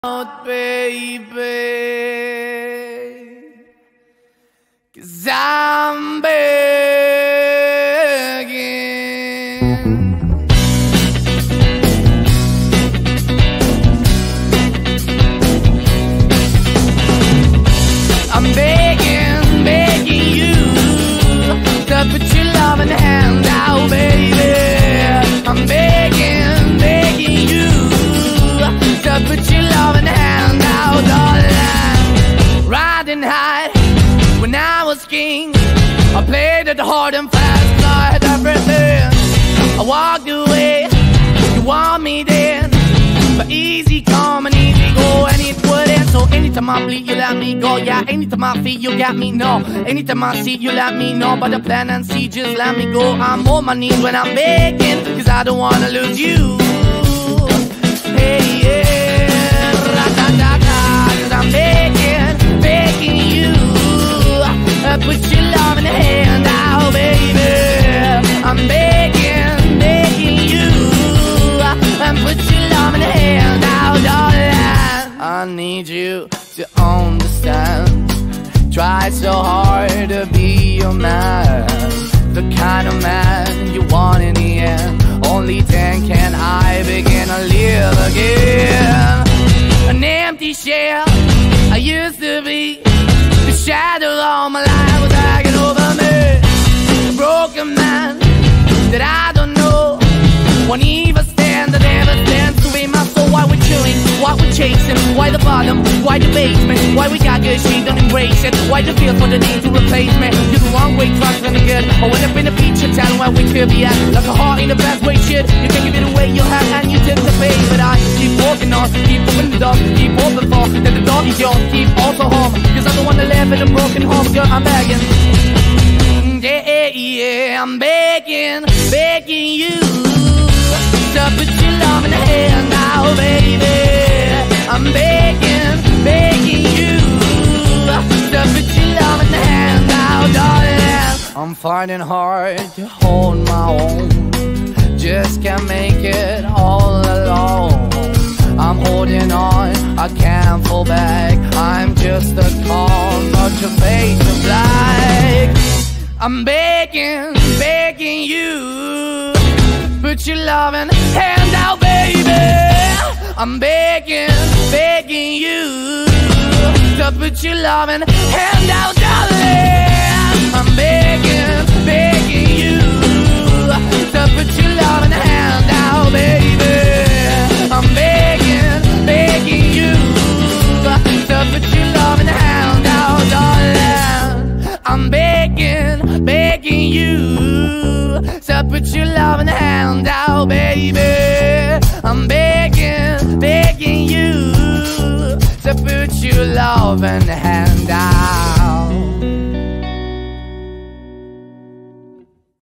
out, baby, 'cause I'm begging. I'm begging, begging you to put your loving hand out, baby. I'm begging, begging you to put your loving hand out, darling. Riding high when I was king, I played it hard and fast, I had everything. I walked away, you want me then, but easy come and easy go, and it wouldn't. So anytime I bleed, you let me go. Yeah, anytime I feel, you got me, no. Anytime I see, you let me know. But the plan and see, just let me go. I'm on my knees when I'm begging, 'cause I don't wanna lose you. Hey, yeah, ratatata, 'cause I'm begging, begging you, put your love in the hand out, baby. I'm begging, begging you, put your love in the hand out, darling. I need you to understand. Try so hard to be your man, the kind of man you want in the end. Only then can I begin to live again. An empty shell I used to be, the shadow all my life was hanging over me. A broken man that I don't know, won't even stand, that never stands to be my soul. Why we're chilling, why we're chasing, why the bottom, why the basement, why we got good, she don't embrace it, why the feel for the need to replace me. You're the wrong way, trust me good. I went up in the feature, telling where we could be at, like a heart in the best way, shit. You can give it away, you have, and you took the pay. But I keep walking on, keep open the door, keep open for, that the door is yours, keep also home, 'cause I'm the one that live in a broken home, girl, I'm begging. Yeah, yeah, I'm begging, begging you to put your love in the hand now, baby. I'm begging, begging you to put your love in the hand now, darling. I'm finding hard to hold my own, just can't make it all alone. I'm holding on, I can't fall back, I'm just a call, not your face of black. I'm begging, begging you, put your loving hand out, baby. I'm begging, begging you to put your loving hand out, darling. I'm begging, begging you to put your loving hand out, baby. I'm begging, begging you to put your loving hand out, darling. I'm begging, begging you to put your loving hand out, baby. I'm begging, begging you to put your loving hand out.